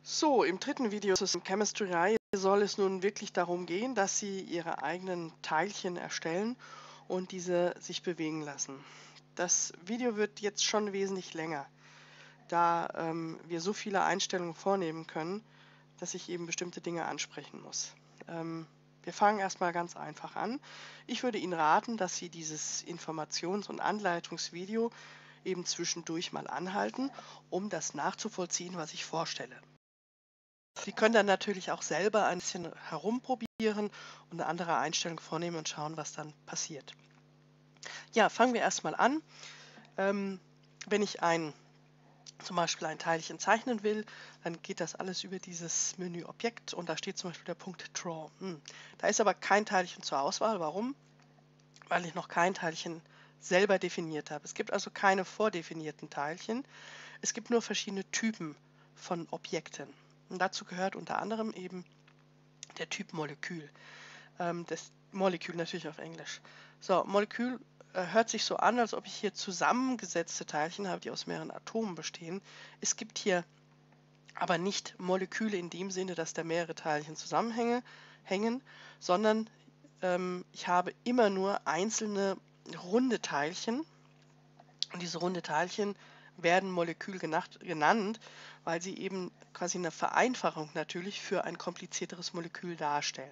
So, im dritten Video zur Chemistry-Reihe soll es nun wirklich darum gehen, dass Sie Ihre eigenen Teilchen erstellen und diese sich bewegen lassen. Das Video wird jetzt schon wesentlich länger, da wir so viele Einstellungen vornehmen können, dass ich eben bestimmte Dinge ansprechen muss. Wir fangen erstmal ganz einfach an. Ich würde Ihnen raten, dass Sie dieses Informations- und Anleitungsvideo eben zwischendurch mal anhalten, um das nachzuvollziehen, was ich vorstelle. Sie können dann natürlich auch selber ein bisschen herumprobieren und eine andere Einstellung vornehmen und schauen, was dann passiert. Ja, fangen wir erstmal an. Ähm, Wenn ich zum Beispiel ein Teilchen zeichnen will, dann geht das alles über dieses Menü Objekt und da steht zum Beispiel der Punkt Draw. Da ist aber kein Teilchen zur Auswahl. Warum? Weil ich noch kein Teilchen selber definiert habe. Es gibt also keine vordefinierten Teilchen. Es gibt nur verschiedene Typen von Objekten. Und dazu gehört unter anderem eben der Typ Molekül. Das Molekül natürlich auf Englisch. So, Molekül hört sich so an, als ob ich hier zusammengesetzte Teilchen habe, die aus mehreren Atomen bestehen. Es gibt hier aber nicht Moleküle in dem Sinne, dass da mehrere Teilchen hängen, sondern ich habe immer nur einzelne runde Teilchen. Und diese runde Teilchen werden Molekül genannt, weil sie eben quasi eine Vereinfachung natürlich für ein komplizierteres Molekül darstellen.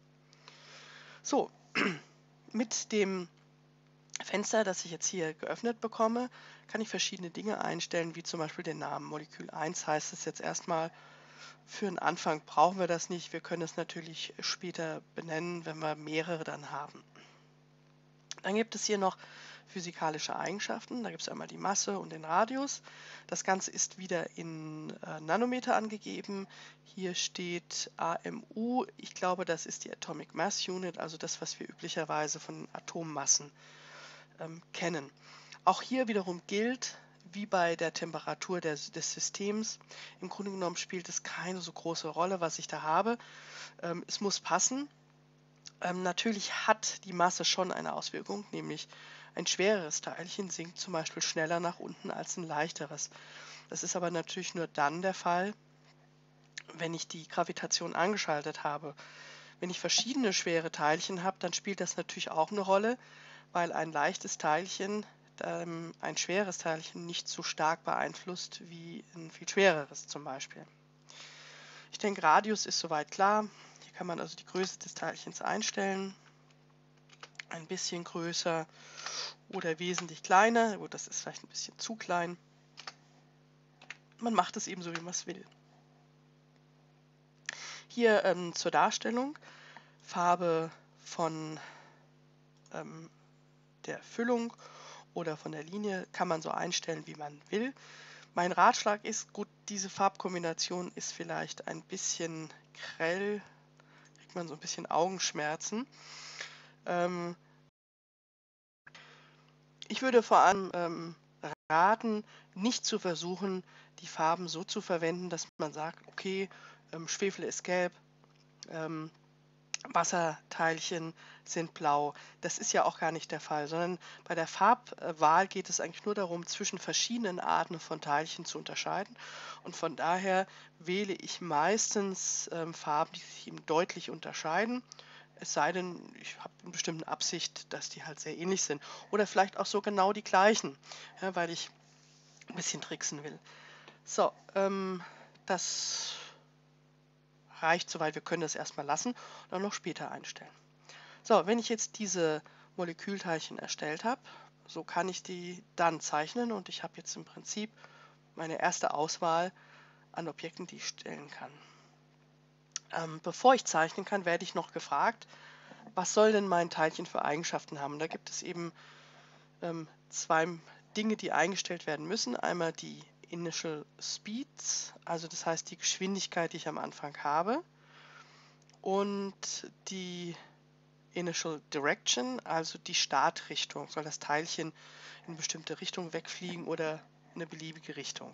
So, mit dem Fenster, das ich jetzt hier geöffnet bekomme, kann ich verschiedene Dinge einstellen, wie zum Beispiel den Namen. Molekül 1 heißt es jetzt erstmal, für den Anfang brauchen wir das nicht. Wir können es natürlich später benennen, wenn wir mehrere dann haben. Dann gibt es hier noch physikalische Eigenschaften. Da gibt es einmal die Masse und den Radius. Das Ganze ist wieder in Nanometer angegeben. Hier steht AMU. Ich glaube, das ist die Atomic Mass Unit, also das, was wir üblicherweise von Atommassen kennen. Auch hier wiederum gilt, wie bei der Temperatur des Systems, im Grunde genommen spielt es keine so große Rolle, was ich da habe. Es muss passen. Natürlich hat die Masse schon eine Auswirkung, nämlich ein schwereres Teilchen sinkt zum Beispiel schneller nach unten als ein leichteres. Das ist aber natürlich nur dann der Fall, wenn ich die Gravitation angeschaltet habe. Wenn ich verschiedene schwere Teilchen habe, dann spielt das natürlich auch eine Rolle, weil ein leichtes Teilchen ein schweres Teilchen nicht so stark beeinflusst wie ein viel schwereres zum Beispiel. Ich denke, Radius ist soweit klar. Hier kann man also die Größe des Teilchens einstellen. Ein bisschen größer oder wesentlich kleiner. Gut, das ist vielleicht ein bisschen zu klein. Man macht es eben so, wie man es will. Hier zur Darstellung. Farbe von der Füllung oder von der Linie kann man so einstellen, wie man will. Mein Ratschlag ist, gut, diese Farbkombination ist vielleicht ein bisschen grell, kriegt man so ein bisschen Augenschmerzen. Ich würde vor allem raten, nicht zu versuchen, die Farben so zu verwenden, dass man sagt, okay, Schwefel ist gelb, Wasserteilchen sind blau. Das ist ja auch gar nicht der Fall, sondern bei der Farbwahl geht es eigentlich nur darum, zwischen verschiedenen Arten von Teilchen zu unterscheiden. Und von daher wähle ich meistens Farben, die sich eben deutlich unterscheiden. Es sei denn, ich habe eine bestimmte Absicht, dass die halt sehr ähnlich sind. Oder vielleicht auch so genau die gleichen, ja, weil ich ein bisschen tricksen will. So, das reicht soweit. Wir können das erstmal lassen und dann noch später einstellen. So, wenn ich jetzt diese Molekülteilchen erstellt habe, so kann ich die dann zeichnen und ich habe jetzt im Prinzip meine erste Auswahl an Objekten, die ich stellen kann. Bevor ich zeichnen kann, werde ich noch gefragt, was soll denn mein Teilchen für Eigenschaften haben? Da gibt es eben zwei Dinge, die eingestellt werden müssen. Einmal die Initial Speeds, also das heißt die Geschwindigkeit, die ich am Anfang habe, und die Initial Direction, also die Startrichtung. Soll das Teilchen in eine bestimmte Richtung wegfliegen oder in eine beliebige Richtung?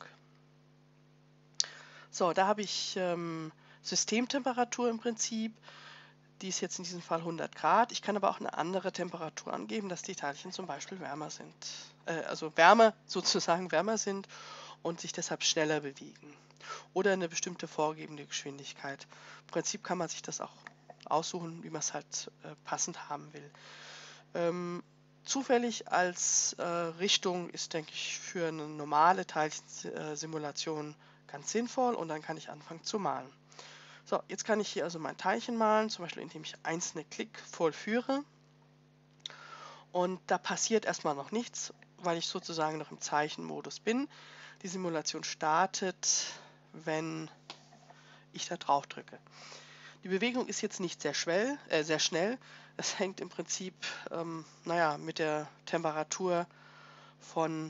So, da habe ich Systemtemperatur im Prinzip. Die ist jetzt in diesem Fall 100 Grad. Ich kann aber auch eine andere Temperatur angeben, dass die Teilchen zum Beispiel wärmer sind. Also sozusagen wärmer sind und sich deshalb schneller bewegen. oder eine bestimmte vorgegebene Geschwindigkeit. Im Prinzip kann man sich das auch aussuchen, wie man es halt passend haben will. Zufällig als Richtung ist, denke ich, für eine normale Teilchensimulation ganz sinnvoll und dann kann ich anfangen zu malen. So, jetzt kann ich hier also mein Teilchen malen, zum Beispiel indem ich einzelne Klick vollführe. Und da passiert erstmal noch nichts, weil ich sozusagen noch im Zeichenmodus bin. Die Simulation startet, wenn ich da drauf drücke. Die Bewegung ist jetzt nicht sehr schnell. Es hängt im Prinzip mit der Temperatur von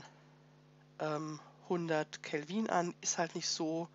100 Kelvin an. Ist halt nicht so,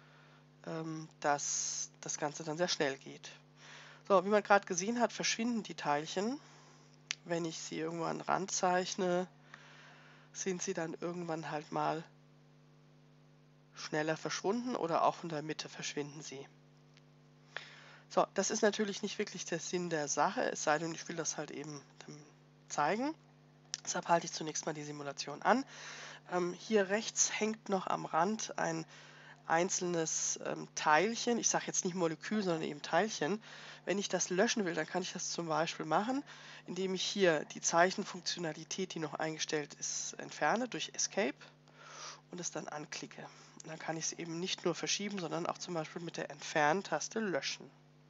dass das Ganze dann sehr schnell geht. So, wie man gerade gesehen hat, verschwinden die Teilchen. Wenn ich sie irgendwo an den Rand zeichne, sind sie dann irgendwann halt mal schneller verschwunden oder auch in der Mitte verschwinden sie. So, das ist natürlich nicht wirklich der Sinn der Sache, es sei denn, ich will das halt eben zeigen. Deshalb halte ich zunächst mal die Simulation an. Hier rechts hängt noch am Rand ein einzelnes Teilchen. Ich sage jetzt nicht Molekül, sondern eben Teilchen. Wenn ich das löschen will, dann kann ich das zum Beispiel machen, indem ich hier die Zeichenfunktionalität, die noch eingestellt ist, entferne durch Escape und es dann anklicke. Und dann kann ich es eben nicht nur verschieben, sondern auch zum Beispiel mit der Entfernen-Taste löschen.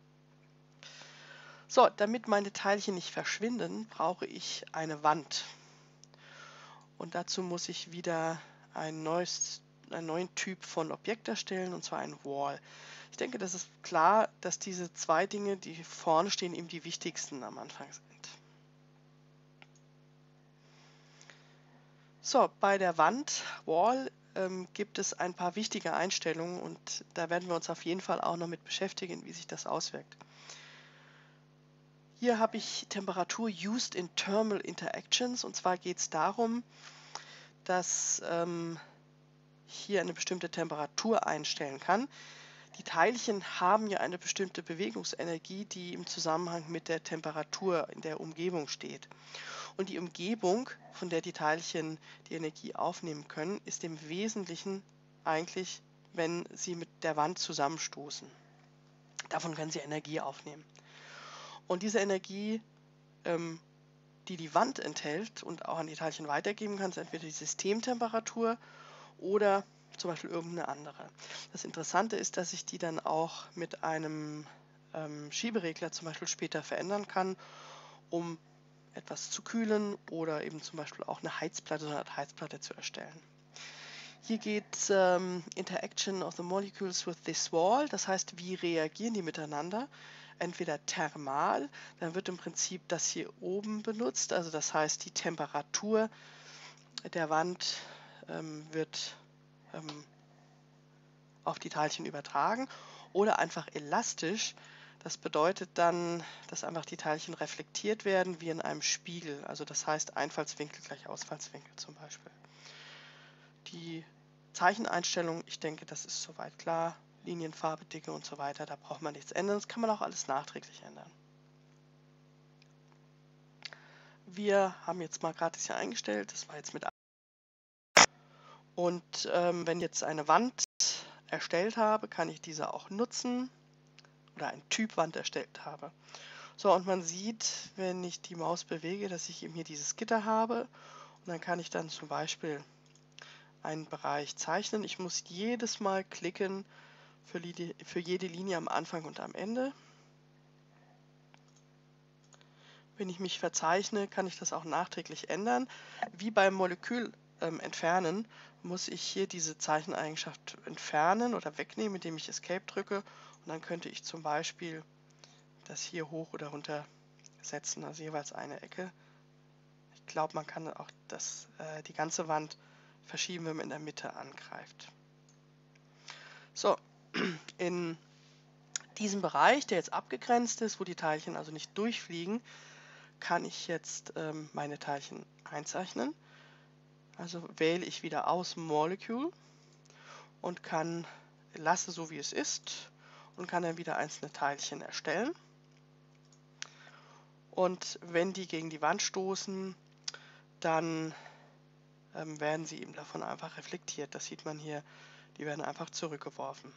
So, damit meine Teilchen nicht verschwinden, brauche ich eine Wand. Und dazu muss ich wieder einen neuen Typ von Objekt erstellen, und zwar ein Wall. Ich denke, das ist klar, dass diese zwei Dinge, die vorne stehen, eben die wichtigsten am Anfang sind. So, bei der Wand, Wall, gibt es ein paar wichtige Einstellungen und da werden wir uns auf jeden Fall auch noch mit beschäftigen, wie sich das auswirkt. Hier habe ich Temperatur Used in Thermal Interactions, und zwar geht es darum, dass hier eine bestimmte Temperatur einstellen kann. Die Teilchen haben ja eine bestimmte Bewegungsenergie, die im Zusammenhang mit der Temperatur in der Umgebung steht. Und die Umgebung, von der die Teilchen die Energie aufnehmen können, ist im Wesentlichen eigentlich, wenn sie mit der Wand zusammenstoßen. Davon können sie Energie aufnehmen. Und diese Energie, die die Wand enthält und auch an die Teilchen weitergeben kann, ist entweder die Systemtemperatur oder zum Beispiel irgendeine andere. Das Interessante ist, dass ich die dann auch mit einem Schieberegler zum Beispiel später verändern kann, um etwas zu kühlen oder eben zum Beispiel auch eine Heizplatte, so eine Art Heizplatte zu erstellen. Hier geht Interaction of the Molecules with this wall, das heißt, wie reagieren die miteinander? Entweder thermal, dann wird im Prinzip das hier oben benutzt, also das heißt, die Temperatur der Wand wird auf die Teilchen übertragen, oder einfach elastisch. Das bedeutet dann, dass einfach die Teilchen reflektiert werden wie in einem Spiegel. Also das heißt Einfallswinkel gleich Ausfallswinkel zum Beispiel. Die Zeicheneinstellung, ich denke, das ist soweit klar. Linienfarbe, Dicke und so weiter, da braucht man nichts ändern. Das kann man auch alles nachträglich ändern. Wir haben jetzt mal gerade das hier eingestellt. Das war jetzt mit. Und wenn ich jetzt eine Wand erstellt habe, kann ich diese auch nutzen oder ein Typ Wand erstellt habe. So, und man sieht, wenn ich die Maus bewege, dass ich eben hier dieses Gitter habe, und dann kann ich dann zum Beispiel einen Bereich zeichnen. Ich muss jedes Mal klicken für jede Linie am Anfang und am Ende. Wenn ich mich verzeichne, kann ich das auch nachträglich ändern. Wie beim Molekül entfernen, muss ich hier diese Zeicheneigenschaft entfernen oder wegnehmen, indem ich Escape drücke. Und dann könnte ich zum Beispiel das hier hoch oder runter setzen, also jeweils eine Ecke. Ich glaube, man kann auch die ganze Wand verschieben, wenn man in der Mitte angreift. So, in diesem Bereich, der jetzt abgegrenzt ist, wo die Teilchen also nicht durchfliegen, kann ich jetzt meine Teilchen einzeichnen. Also wähle ich wieder aus Molecule und lasse so wie es ist und kann dann wieder einzelne Teilchen erstellen. Und wenn die gegen die Wand stoßen, dann werden sie eben davon einfach reflektiert. Das sieht man hier Die werden einfach zurückgeworfen.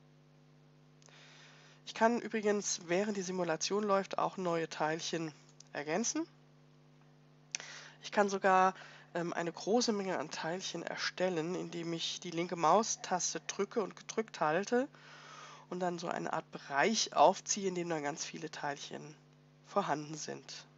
Ich kann übrigens, während die Simulation läuft, auch neue Teilchen ergänzen. Ich kann sogar eine große Menge an Teilchen erstellen, indem ich die linke Maustaste drücke und gedrückt halte und dann so eine Art Bereich aufziehe, in dem dann ganz viele Teilchen vorhanden sind.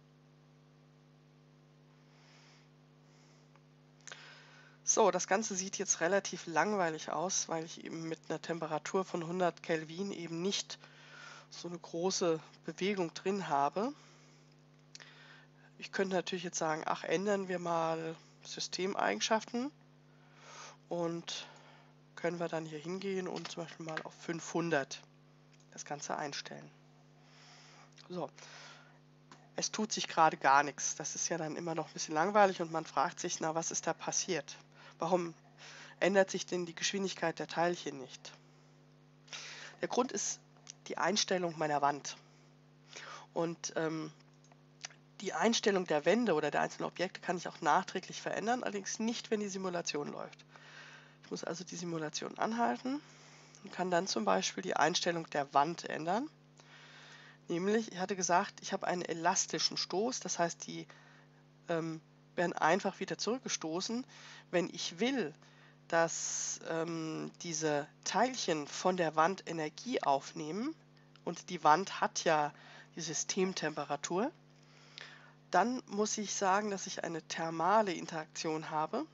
So, das Ganze sieht jetzt relativ langweilig aus, weil ich eben mit einer Temperatur von 100 Kelvin eben nicht so eine große Bewegung drin habe. Ich könnte natürlich jetzt sagen, ach, ändern wir mal Systemeigenschaften und können wir dann hier hingehen und zum Beispiel mal auf 500 das Ganze einstellen. So, es tut sich gerade gar nichts. Das ist ja dann immer noch ein bisschen langweilig und man fragt sich, na, was ist da passiert? Warum ändert sich denn die Geschwindigkeit der Teilchen nicht? Der Grund ist die Einstellung meiner Wand. Und die Einstellung der Wände oder der einzelnen Objekte kann ich auch nachträglich verändern, allerdings nicht, wenn die Simulation läuft. Ich muss also die Simulation anhalten und kann dann zum Beispiel die Einstellung der Wand ändern. Nämlich, ich hatte gesagt, ich habe einen elastischen Stoß, das heißt, die werden einfach wieder zurückgestoßen. Wenn ich will, dass diese Teilchen von der Wand Energie aufnehmen, und die Wand hat ja die Systemtemperatur, dann muss ich sagen, dass ich eine thermale Interaktion habe.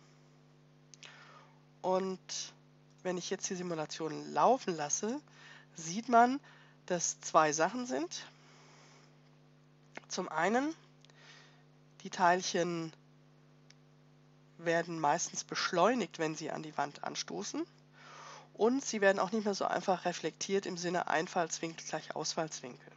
Und wenn ich jetzt die Simulation laufen lasse, sieht man, dass zwei Sachen sind. Zum einen, die Teilchen werden meistens beschleunigt, wenn sie an die Wand anstoßen. Und sie werden auch nicht mehr so einfach reflektiert im Sinne Einfallswinkel gleich Ausfallswinkel.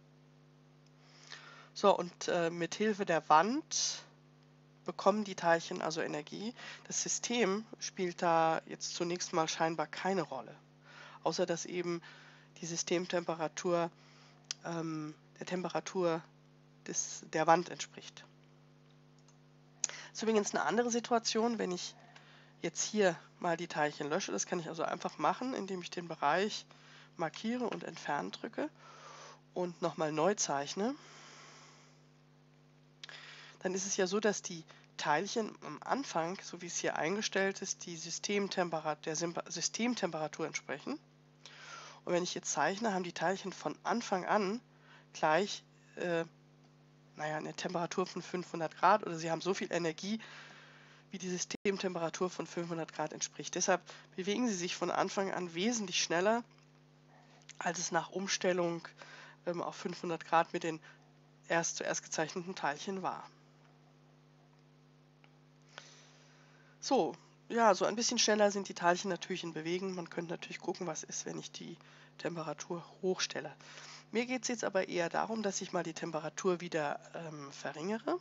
So, und mit Hilfe der Wand bekommen die Teilchen also Energie. Das System spielt da jetzt zunächst mal scheinbar keine Rolle, außer dass eben die Systemtemperatur der Temperatur der Wand entspricht. Das ist übrigens eine andere Situation, wenn ich jetzt hier mal die Teilchen lösche. Das kann ich also einfach machen, indem ich den Bereich markiere und entfernen drücke und nochmal neu zeichne. Dann ist es ja so, dass die Teilchen am Anfang, so wie es hier eingestellt ist, der Systemtemperatur entsprechen. Und wenn ich jetzt zeichne, haben die Teilchen von Anfang an gleich eine Temperatur von 500 Grad oder sie haben so viel Energie, wie die Systemtemperatur von 500 Grad entspricht. Deshalb bewegen sie sich von Anfang an wesentlich schneller, als es nach Umstellung auf 500 Grad mit den zuerst gezeichneten Teilchen war. So, ja, so ein bisschen schneller sind die Teilchen natürlich in Bewegung. Man könnte natürlich gucken, was ist, wenn ich die Temperatur hochstelle. Mir geht es jetzt aber eher darum, dass ich mal die Temperatur wieder verringere.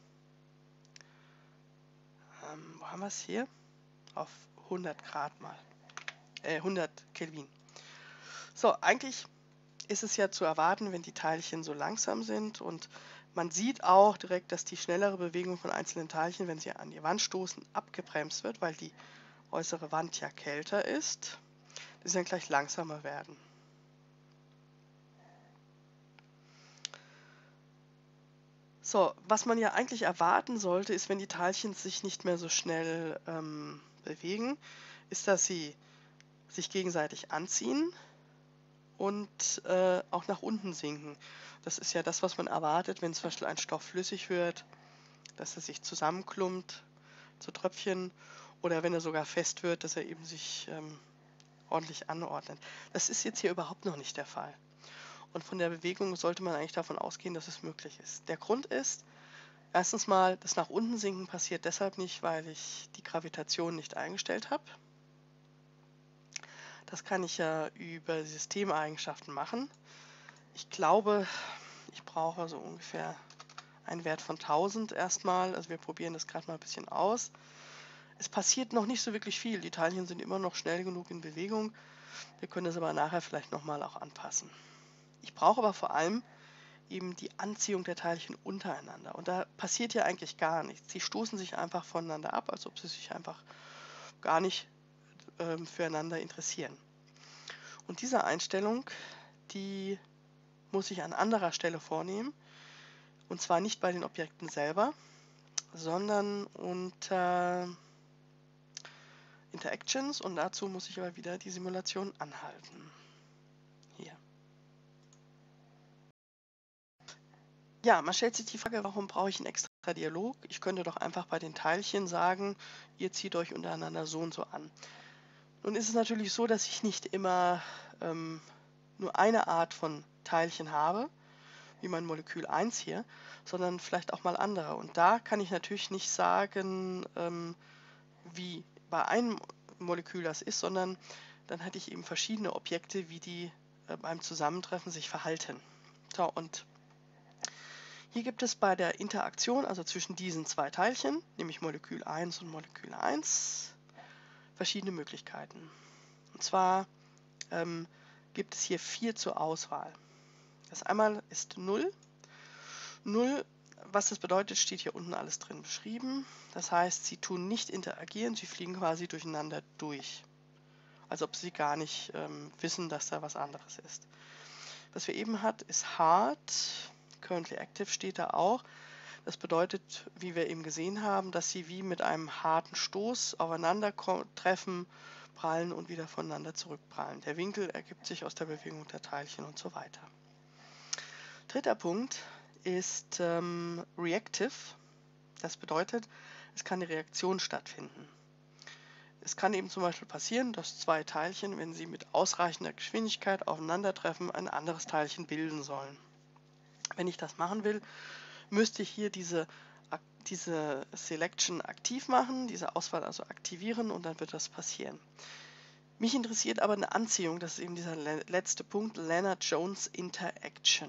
Wo haben wir es hier? Auf 100 Grad mal. 100 Kelvin. So, eigentlich ist es ja zu erwarten, wenn die Teilchen so langsam sind, und man sieht auch direkt, dass die schnellere Bewegung von einzelnen Teilchen, wenn sie an die Wand stoßen, abgebremst wird, weil die äußere Wand ja kälter ist, dass sie dann gleich langsamer werden. So, was man ja eigentlich erwarten sollte, ist, wenn die Teilchen sich nicht mehr so schnell bewegen, ist, dass sie sich gegenseitig anziehen und auch nach unten sinken. Das ist ja das, was man erwartet, wenn zum Beispiel ein Stoff flüssig wird, dass er sich zusammenklumpt zu Tröpfchen, oder wenn er sogar fest wird, dass er eben sich ordentlich anordnet. Das ist jetzt hier überhaupt noch nicht der Fall. Und von der Bewegung sollte man eigentlich davon ausgehen, dass es möglich ist. Der Grund ist, erstens mal, das nach unten sinken passiert deshalb nicht, weil ich die Gravitation nicht eingestellt habe. Das kann ich ja über Systemeigenschaften machen. Ich glaube, ich brauche so ungefähr einen Wert von 1000 erstmal. Also wir probieren das gerade mal ein bisschen aus. Es passiert noch nicht so wirklich viel. Die Teilchen sind immer noch schnell genug in Bewegung. Wir können das aber nachher vielleicht nochmal auch anpassen. Ich brauche aber vor allem eben die Anziehung der Teilchen untereinander. Und da passiert ja eigentlich gar nichts. Sie stoßen sich einfach voneinander ab, als ob sie sich einfach gar nicht füreinander interessieren. Und diese Einstellung, die muss ich an anderer Stelle vornehmen. Und zwar nicht bei den Objekten selber, sondern unter Interactions. Und dazu muss ich aber wieder die Simulation anhalten. Hier. Ja, man stellt sich die Frage, warum brauche ich einen extra Dialog? Ich könnte doch einfach bei den Teilchen sagen, ihr zieht euch untereinander so und so an. Nun ist es natürlich so, dass ich nicht immer nur eine Art von Teilchen habe, wie mein Molekül 1 hier, sondern vielleicht auch mal andere. Und da kann ich natürlich nicht sagen, wie bei einem Molekül das ist, sondern dann hätte ich eben verschiedene Objekte, wie die beim Zusammentreffen sich verhalten. So, und hier gibt es bei der Interaktion, also zwischen diesen zwei Teilchen, nämlich Molekül 1 und Molekül 1, verschiedene Möglichkeiten. Und zwar gibt es hier 4 zur Auswahl. Das einmal ist 0. 0, was das bedeutet, steht hier unten alles drin beschrieben. Das heißt, sie tun nicht interagieren, sie fliegen quasi durcheinander durch. Als ob sie gar nicht wissen, dass da was anderes ist. Was wir eben hat, ist hard. Currently active steht da auch. Das bedeutet, wie wir eben gesehen haben, dass sie wie mit einem harten Stoß aufeinander treffen, prallen und wieder voneinander zurückprallen. Der Winkel ergibt sich aus der Bewegung der Teilchen und so weiter. Dritter Punkt ist reactive. Das bedeutet, es kann eine Reaktion stattfinden. Es kann eben zum Beispiel passieren, dass zwei Teilchen, wenn sie mit ausreichender Geschwindigkeit aufeinandertreffen, ein anderes Teilchen bilden sollen. Wenn ich das machen will, müsste ich hier diese Selection aktiv machen, diese Auswahl also aktivieren und dann wird das passieren. Mich interessiert aber eine Anziehung, das ist eben dieser letzte Punkt, Lennard-Jones Interaction.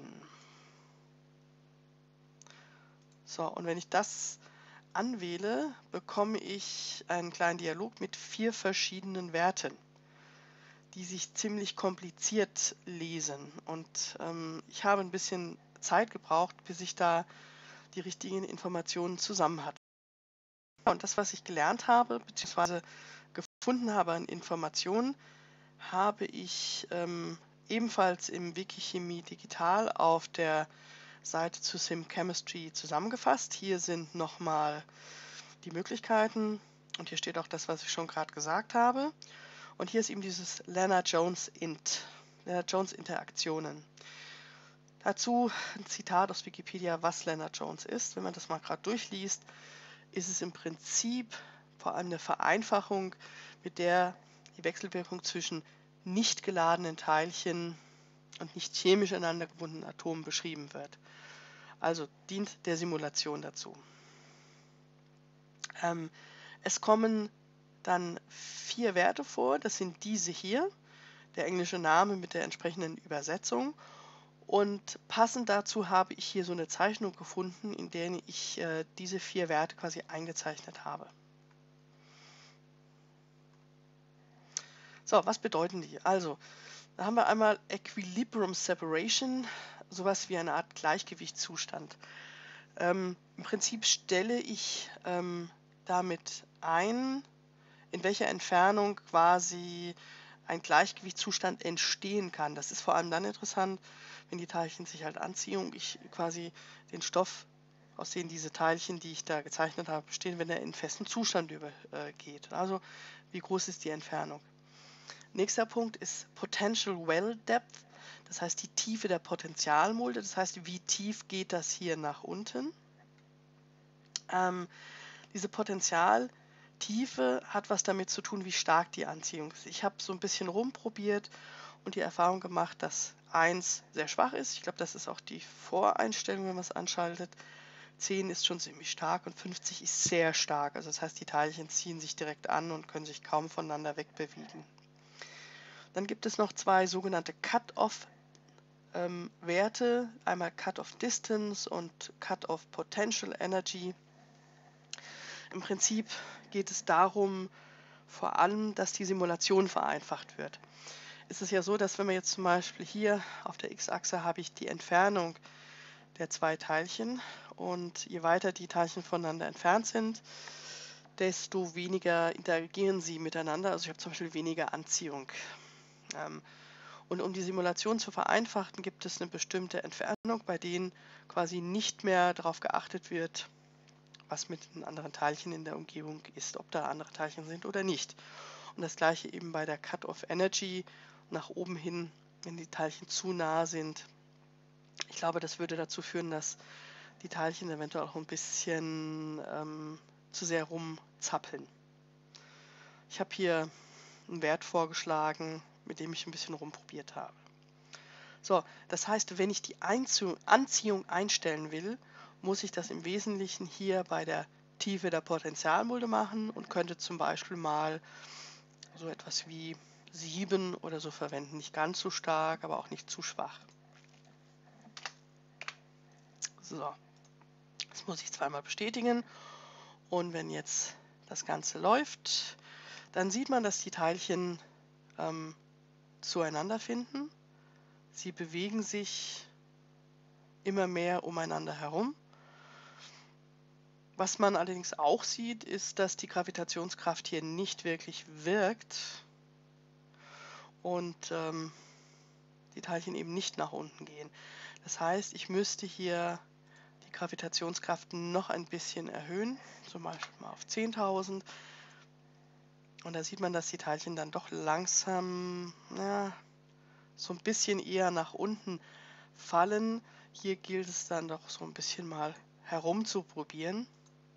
So, und wenn ich das anwähle, bekomme ich einen kleinen Dialog mit 4 verschiedenen Werten, die sich ziemlich kompliziert lesen. Und ich habe ein bisschen Zeit gebraucht, bis ich da die richtigen Informationen zusammen hatte. Und das, was ich gelernt habe, beziehungsweise gefunden habe an Informationen, habe ich ebenfalls im Wikichemie Digital auf der Seite zu SimChemistry zusammengefasst. Hier sind nochmal die Möglichkeiten und hier steht auch das, was ich schon gerade gesagt habe. Und hier ist eben dieses Lennard-Jones Lennard-Jones Interaktionen. Dazu ein Zitat aus Wikipedia, was Lennard-Jones ist. Wenn man das mal gerade durchliest, ist es im Prinzip vor allem eine Vereinfachung, mit der die Wechselwirkung zwischen nicht geladenen Teilchen und nicht chemisch aneinander gebundenen Atomen beschrieben wird. Also dient der Simulation dazu. Es kommen dann 4 Werte vor, das sind diese hier, der englische Name mit der entsprechenden Übersetzung. Und passend dazu habe ich hier so eine Zeichnung gefunden, in der ich diese 4 Werte quasi eingezeichnet habe. So, was bedeuten die? Also, da haben wir einmal Equilibrium Separation, sowas wie eine Art Gleichgewichtszustand. Im Prinzip stelle ich damit ein, in welcher Entfernung quasi ein Gleichgewichtszustand entstehen kann. Das ist vor allem dann interessant, wenn die Teilchen sich halt anziehen und ich quasi den Stoff, aus dem diese Teilchen, die ich da gezeichnet habe, bestehen, wenn er in festen Zustand übergeht. Also wie groß ist die Entfernung? Nächster Punkt ist Potential Well Depth, das heißt die Tiefe der Potentialmulde, das heißt, wie tief geht das hier nach unten. Diese Potentialtiefe hat was damit zu tun, wie stark die Anziehung ist. Ich habe so ein bisschen rumprobiert und die Erfahrung gemacht, dass 1 sehr schwach ist. Ich glaube, das ist auch die Voreinstellung, wenn man es anschaltet. 10 ist schon ziemlich stark und 50 ist sehr stark. Also das heißt, die Teilchen ziehen sich direkt an und können sich kaum voneinander wegbewegen. Dann gibt es noch 2 sogenannte Cut-off-Werte, einmal Cut-off-Distance und Cut-off-Potential Energy. Im Prinzip geht es darum, vor allem, dass die Simulation vereinfacht wird. Es ist ja so, dass wenn wir jetzt zum Beispiel hier auf der X-Achse habe ich die Entfernung der 2 Teilchen und je weiter die Teilchen voneinander entfernt sind, desto weniger interagieren sie miteinander. Also ich habe zum Beispiel weniger Anziehung. Ähm, und um die Simulation zu vereinfachen, gibt es eine bestimmte Entfernung, bei denen quasi nicht mehr darauf geachtet wird, was mit den anderen Teilchen in der Umgebung ist, ob da andere Teilchen sind oder nicht. Und das gleiche eben bei der Cut-off Energy nach oben hin, wenn die Teilchen zu nah sind. Ich glaube, das würde dazu führen, dass die Teilchen eventuell auch ein bisschen zu sehr rumzappeln. Ich habe hier einen Wert vorgeschlagen, mit dem ich ein bisschen rumprobiert habe. So, das heißt, wenn ich die Anziehung einstellen will, muss ich das im Wesentlichen hier bei der Tiefe der Potentialmulde machen und könnte zum Beispiel mal so etwas wie 7 oder so verwenden. Nicht ganz so stark, aber auch nicht zu schwach. So, das muss ich zweimal bestätigen. Und wenn jetzt das Ganze läuft, dann sieht man, dass die Teilchen zueinander finden. Sie bewegen sich immer mehr umeinander herum. Was man allerdings auch sieht, ist, dass die Gravitationskraft hier nicht wirklich wirkt und die Teilchen eben nicht nach unten gehen. Das heißt, ich müsste hier die Gravitationskraft noch ein bisschen erhöhen, zum Beispiel mal auf 10.000. Und da sieht man, dass die Teilchen dann doch langsam so ein bisschen eher nach unten fallen. Hier gilt es dann doch so ein bisschen mal herumzuprobieren.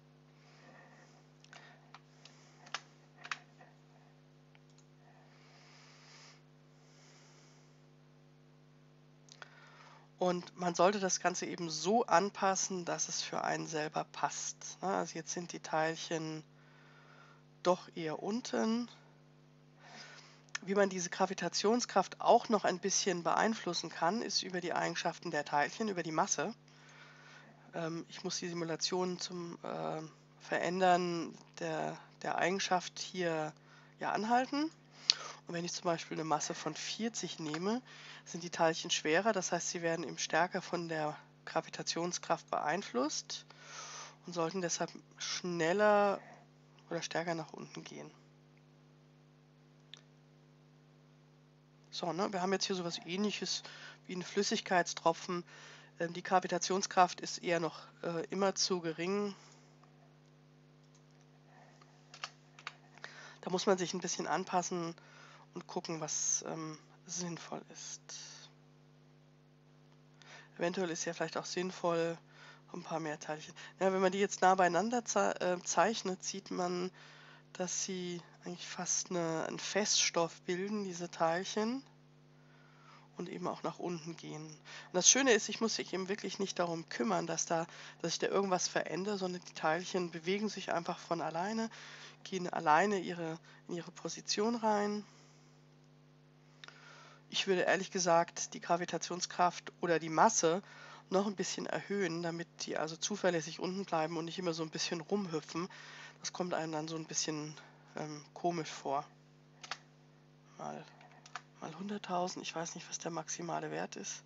Und man sollte das Ganze eben so anpassen, dass es für einen selber passt. Also jetzt sind die Teilchen doch eher unten. Wie man diese Gravitationskraft auch noch ein bisschen beeinflussen kann, ist über die Eigenschaften der Teilchen, über die Masse. Ich muss die Simulation zum Verändern der Eigenschaft hier anhalten. Und wenn ich zum Beispiel eine Masse von 40 nehme, sind die Teilchen schwerer. Das heißt, sie werden eben stärker von der Gravitationskraft beeinflusst und sollten deshalb schneller oder stärker nach unten gehen. So, ne? Wir haben jetzt hier so etwas Ähnliches wie einen Flüssigkeitstropfen. Die Gravitationskraft ist eher noch immer zu gering. Da muss man sich ein bisschen anpassen und gucken, was sinnvoll ist. Eventuell ist ja vielleicht auch sinnvoll, ein paar mehr Teilchen. Ja, wenn man die jetzt nah beieinander zeichnet, sieht man, dass sie eigentlich fast einen Feststoff bilden, diese Teilchen, und eben auch nach unten gehen. Und das Schöne ist, ich muss mich eben wirklich nicht darum kümmern, dass ich da irgendwas verändere, sondern die Teilchen bewegen sich einfach von alleine, gehen alleine in ihre Position rein. Ich würde ehrlich gesagt die Gravitationskraft oder die Masse noch ein bisschen erhöhen, damit die also zuverlässig unten bleiben und nicht immer so ein bisschen rumhüpfen. Das kommt einem dann so ein bisschen komisch vor. Mal 100.000, ich weiß nicht, was der maximale Wert ist.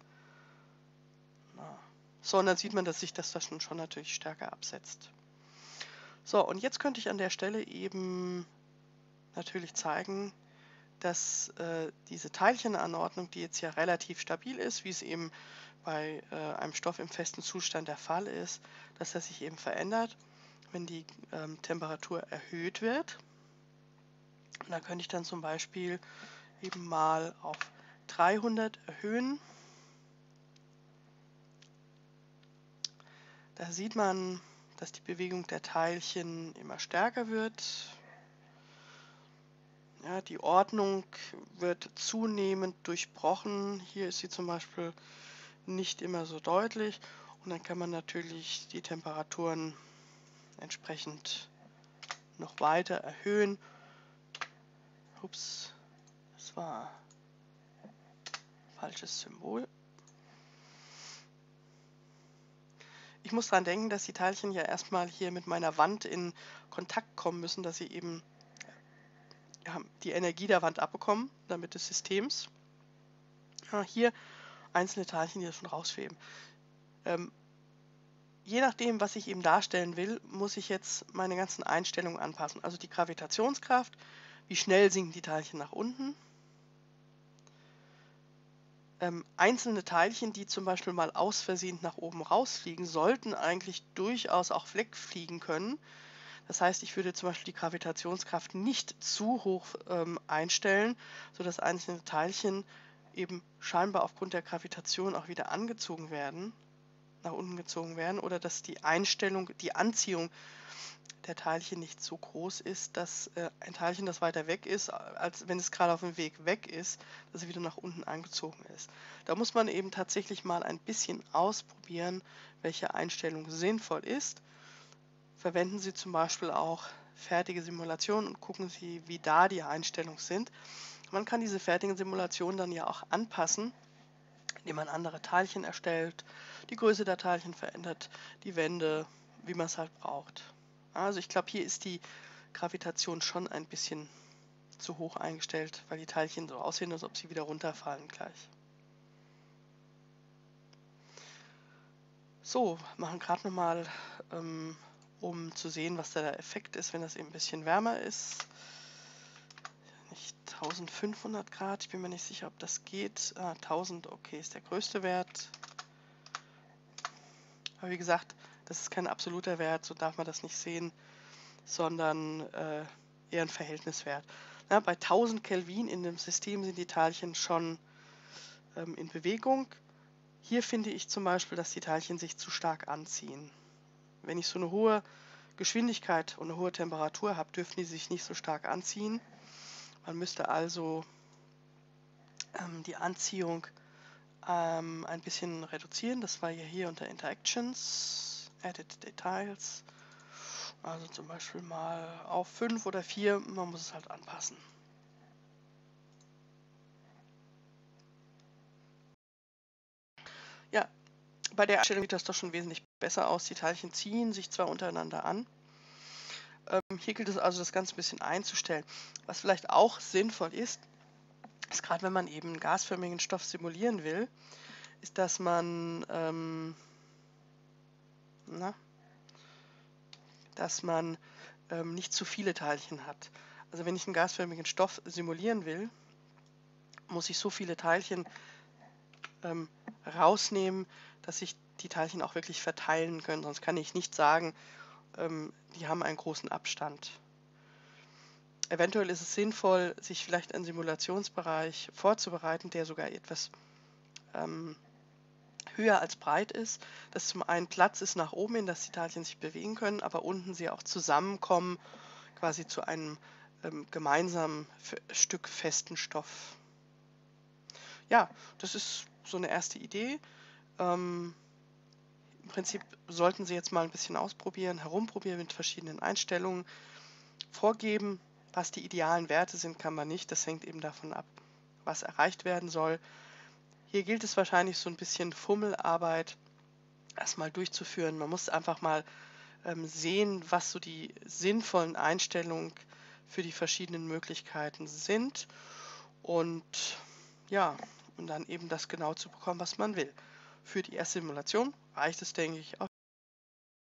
So, und dann sieht man, dass sich das schon natürlich stärker absetzt. So, und jetzt könnte ich an der Stelle eben natürlich zeigen, dass diese Teilchenanordnung, die jetzt ja relativ stabil ist, wie es eben bei einem Stoff im festen Zustand der Fall ist, dass er sich eben verändert, wenn die Temperatur erhöht wird. Und da könnte ich dann zum Beispiel eben mal auf 300 erhöhen. Da sieht man, dass die Bewegung der Teilchen immer stärker wird. Ja, die Ordnung wird zunehmend durchbrochen. Hier ist sie zum Beispiel nicht immer so deutlich. Und dann kann man natürlich die Temperaturen entsprechend noch weiter erhöhen. Ups, das war ein falsches Symbol. Ich muss daran denken, dass die Teilchen ja erstmal hier mit meiner Wand in Kontakt kommen müssen, dass sie eben die Energie der Wand abbekommen, damit des Systems. Ja, hier einzelne Teilchen, die das schon rausschweben. je nachdem, was ich eben darstellen will, muss ich jetzt meine ganzen Einstellungen anpassen. Also die Gravitationskraft, wie schnell sinken die Teilchen nach unten. Einzelne Teilchen, die zum Beispiel mal aus Versehen nach oben rausfliegen, sollten eigentlich durchaus auch wegfliegen können. Das heißt, ich würde zum Beispiel die Gravitationskraft nicht zu hoch einstellen, sodass einzelne Teilchen eben scheinbar aufgrund der Gravitation auch wieder angezogen werden, nach unten gezogen werden, oder dass die Einstellung, die Anziehung der Teilchen nicht so groß ist, dass ein Teilchen, das weiter weg ist, als wenn es gerade auf dem Weg weg ist, dass es wieder nach unten angezogen ist. Da muss man eben tatsächlich mal ein bisschen ausprobieren, welche Einstellung sinnvoll ist. Verwenden Sie zum Beispiel auch fertige Simulationen und gucken Sie, wie da die Einstellungen sind. Man kann diese fertigen Simulationen dann ja auch anpassen, indem man andere Teilchen erstellt, die Größe der Teilchen verändert, die Wände, wie man es halt braucht. Also ich glaube, hier ist die Gravitation schon ein bisschen zu hoch eingestellt, weil die Teilchen so aussehen, als ob sie wieder runterfallen gleich. So, machen gerade nochmal, um zu sehen, was da der Effekt ist, wenn das eben ein bisschen wärmer ist. Nicht 1500 Grad, ich bin mir nicht sicher, ob das geht. 1000, okay, ist der größte Wert. Aber wie gesagt, das ist kein absoluter Wert, so darf man das nicht sehen, sondern eher ein Verhältniswert. Na, bei 1000 Kelvin in dem System sind die Teilchen schon in Bewegung. Hier finde ich zum Beispiel, dass die Teilchen sich zu stark anziehen. Wenn ich so eine hohe Geschwindigkeit und eine hohe Temperatur habe, dürfen die sich nicht so stark anziehen. Man müsste also die Anziehung ein bisschen reduzieren. Das war ja hier unter Interactions, Edit Details. Also zum Beispiel mal auf 5 oder 4, man muss es halt anpassen. Ja, bei der Einstellung sieht das doch schon wesentlich besser aus. Die Teilchen ziehen sich zwar untereinander an. Hier gilt es also, das Ganze ein bisschen einzustellen. Was vielleicht auch sinnvoll ist gerade wenn man eben einen gasförmigen Stoff simulieren will, ist, dass man, nicht zu viele Teilchen hat. Also wenn ich einen gasförmigen Stoff simulieren will, muss ich so viele Teilchen rausnehmen, dass sich die Teilchen auch wirklich verteilen können. Sonst kann ich nicht sagen, die haben einen großen Abstand. Eventuell ist es sinnvoll, sich vielleicht einen Simulationsbereich vorzubereiten, der sogar etwas höher als breit ist, dass zum einen Platz ist nach oben hin, dass die Teilchen sich bewegen können, aber unten sie auch zusammenkommen, quasi zu einem gemeinsamen Stück festen Stoff. Ja, das ist so eine erste Idee. Im Prinzip sollten Sie jetzt mal ein bisschen ausprobieren, herumprobieren mit verschiedenen Einstellungen, vorgeben, was die idealen Werte sind, kann man nicht. Das hängt eben davon ab, was erreicht werden soll. Hier gilt es wahrscheinlich so ein bisschen Fummelarbeit erstmal durchzuführen. Man muss einfach mal sehen, was so die sinnvollen Einstellungen für die verschiedenen Möglichkeiten sind und ja, und dann eben das genau zu bekommen, was man will. Für die erste Simulation reicht es, denke ich,